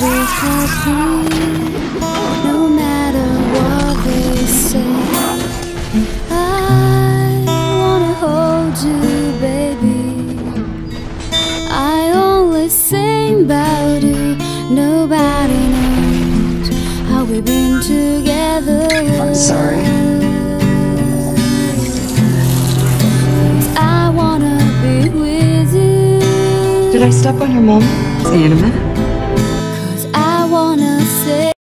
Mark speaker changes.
Speaker 1: be happy, no matter what they say. I wanna hold you, baby. I only sing about you. Nobody knows how we've been together.
Speaker 2: I'm sorry.
Speaker 1: I wanna be with you.
Speaker 2: Did I step on your mom? It's animate.